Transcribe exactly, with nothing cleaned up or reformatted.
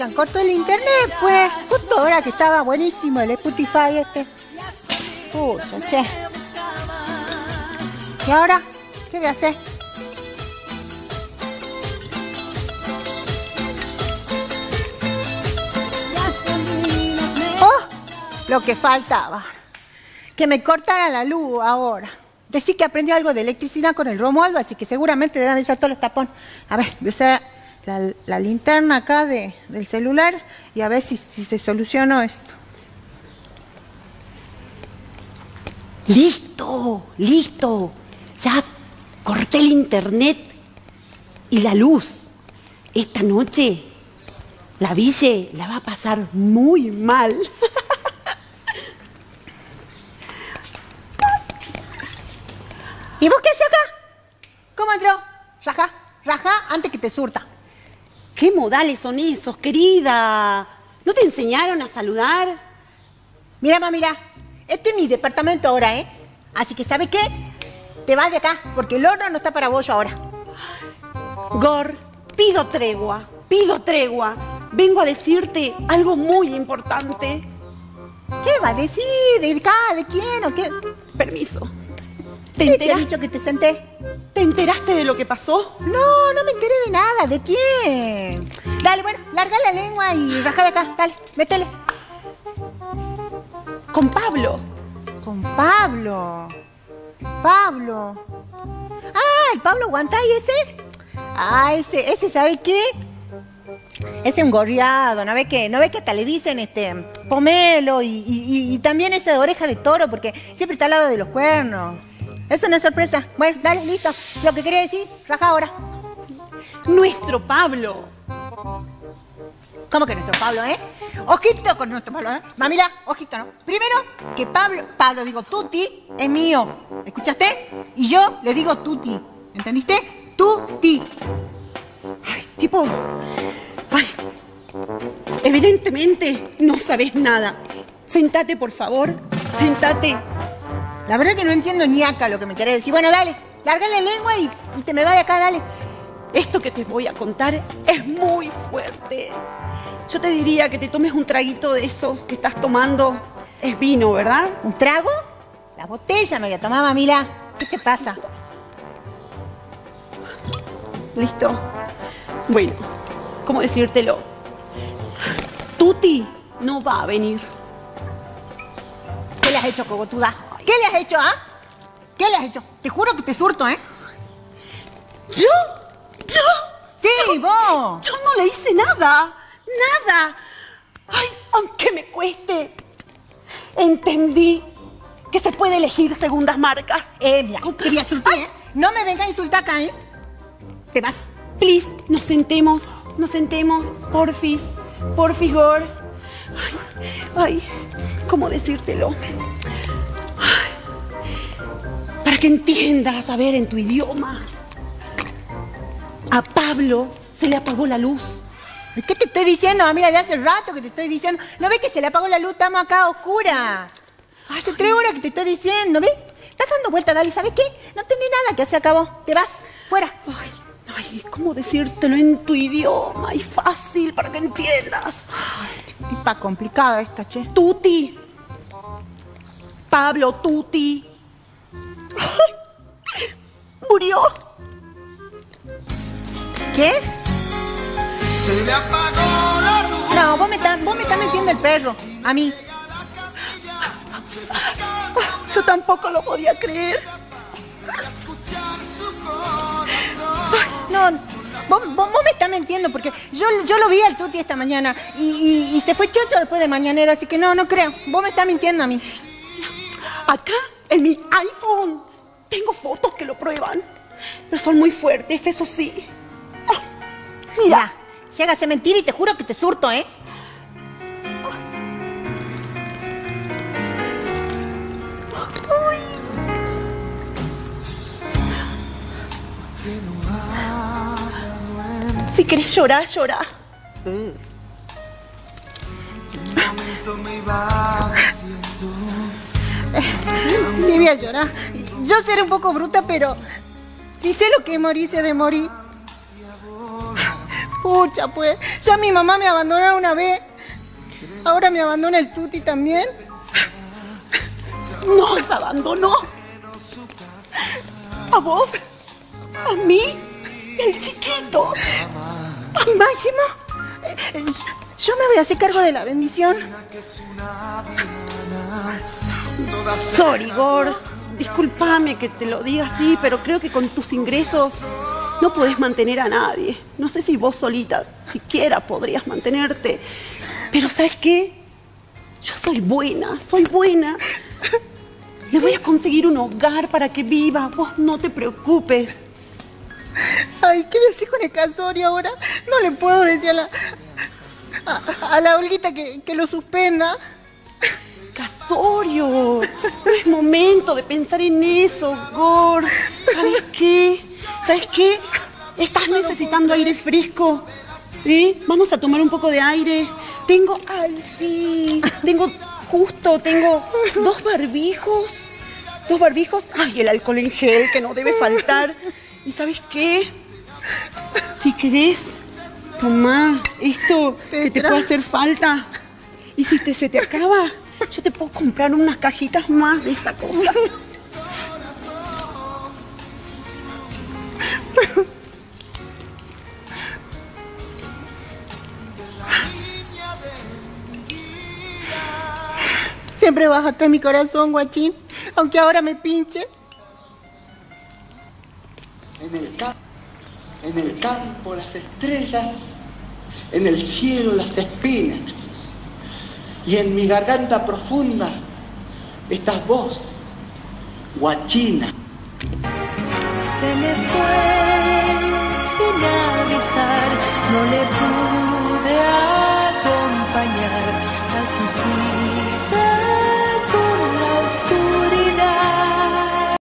que han cortado el internet, pues. Justo ahora que estaba buenísimo el Spotify este. Pucha, che. ¿Y ahora? ¿Qué voy a hacer? ¡Oh! Lo que faltaba. Que me cortara la luz ahora. Decí que aprendió algo de electricidad con el Romualdo, así que seguramente deben de saltar los tapones. A ver, voy a usar la, la linterna acá de, del celular y a ver si, si se solucionó esto. ¡Listo! ¡Listo! Ya corté el internet y la luz. Esta noche la Ville la va a pasar muy mal. ¿Y vos qué haces acá? ¿Cómo entró? Rajá, rajá antes que te surta. ¿Qué modales son esos, querida? ¿No te enseñaron a saludar? Mira, mamá, mira. Este es mi departamento ahora, ¿eh? Así que, ¿sabe qué? Te vas de acá, porque el horno no está para vos ahora. Gor, pido tregua, pido tregua. Vengo a decirte algo muy importante. ¿Qué va a decir? ¿De acá? ¿De quién o qué? Permiso. ¿Te ¿Qué te enteras? he dicho que te senté? ¿Te enteraste de lo que pasó? No, no me enteré de nada. ¿De quién? Dale, bueno, larga la lengua y raja de acá. Dale, métele. Con Pablo. Con Pablo. Pablo. Ah, el Pablo Guantay ese. Ah, ese, ese, ¿sabe qué? Ese es un gorriado, ¿no ve que? ¿No ve que hasta le dicen este pomelo y, y, y, y también esa oreja de toro porque siempre está al lado de los cuernos? Eso no es sorpresa. Bueno, dale, listo. Lo que quería decir, raja ahora. Nuestro Pablo. ¿Cómo que nuestro Pablo, eh? Ojito con nuestro Pablo, ¿eh? Mamila, ojito, ¿no? Primero, que Pablo, Pablo, digo, Tuti, es mío. ¿Escuchaste? Y yo le digo Tuti. ¿Entendiste? Tuti. Ay, tipo... Ay, evidentemente no sabes nada. Sentate, por favor. Sentate. La verdad que no entiendo ni acá lo que me querés decir. Bueno, dale, larga la lengua y, y te me va de acá, dale. Esto que te voy a contar es muy fuerte. Yo te diría que te tomes un traguito de eso que estás tomando. Es vino, ¿verdad? ¿Un trago? La botella me voy a tomar, mamila. ¿Qué te pasa? ¿Listo? Bueno, ¿cómo decírtelo? Tuti no va a venir. ¿Qué le has hecho, cogotuda? ¿Qué le has hecho, ah? ¿Qué le has hecho? Te juro que te surto, ¿eh? ¿Yo? ¿Yo? Sí, yo, vos. Yo no le hice nada. Nada. Ay, aunque me cueste. Entendí que se puede elegir segundas marcas. Eh, mira, te voy a surtir, ¿eh? No me vengas a insultar acá, ¿eh? Te vas. Please, nos sentemos. Nos sentemos. Porfis. Porfis, Gor. Ay, ay, ¿cómo decírtelo? Ay, para que entiendas, a ver, en tu idioma. A Pablo se le apagó la luz. ¿Qué te estoy diciendo, amiga? De hace rato que te estoy diciendo. ¿No ves que se le apagó la luz? Estamos acá a oscura. Hace tres horas que te estoy diciendo, ¿ves? Estás dando vuelta, Dali. ¿Sabes qué? No tenés nada que se acabó. Te vas. Fuera. Ay, ay, ¿cómo decírtelo en tu idioma? Y fácil para que entiendas. Ay, tipa complicada esta, che. Tuti. Pablo Tuti. Ay, murió. ¿Qué? Se le apagó la luz. No, vos me estás vos me estás metiendo el perro. A mí. Yo tampoco lo podía creer. Ay, no, vos, vos, vos me estás mintiendo porque yo, yo lo vi al Tuti esta mañana y, y, y se fue chocho después del mañanero, así que no, no creo. Vos me estás mintiendo a mí. Acá, en mi iPhone, tengo fotos que lo prueban. Pero son muy fuertes, eso sí. Ay, mira. Mira, llegas a mentir y te juro que te surto, ¿eh? Si querés llorar, llora. Un momento me iba diciendo. Sí, voy a llorar. Yo seré un poco bruta, pero si sé lo que es morirse de morir. Pucha, pues, ya mi mamá me abandonó una vez. Ahora me abandona el Tuti también. Nos abandonó. ¿A vos? ¿A mí? ¿Y al chiquito? ¿Y Máximo? Eh, Yo me voy a hacer cargo de la bendición. Sorry, Gor. Discúlpame que te lo diga así, pero creo que con tus ingresos no podés mantener a nadie. No sé si vos solita siquiera podrías mantenerte. Pero ¿sabes qué? Yo soy buena, soy buena. Le voy a conseguir un hogar para que viva. Vos no te preocupes. Ay, ¿qué voy a hacer con el Casorio ahora? No le puedo decir a la... A, a la Olguita que, que lo suspenda. Casorio, no es momento de pensar en eso, Gor. ¿Sabes qué? ¿Sabes qué? Estás necesitando aire fresco. ¿Eh? Vamos a tomar un poco de aire. Tengo... Ay, sí. Tengo... Justo, tengo dos barbijos. Dos barbijos. Ay, el alcohol en gel que no debe faltar. ¿Y sabes qué? Si querés, tomá esto que te puede hacer falta. Y si te, se te acaba, yo te puedo comprar unas cajitas más de esa cosa. Siempre vas a estar en mi corazón, guachín, aunque ahora me pinche. En el, ca- en el campo las estrellas, en el cielo las espinas, y en mi garganta profunda estás vos, guachina. Se me fue sin avisar, no le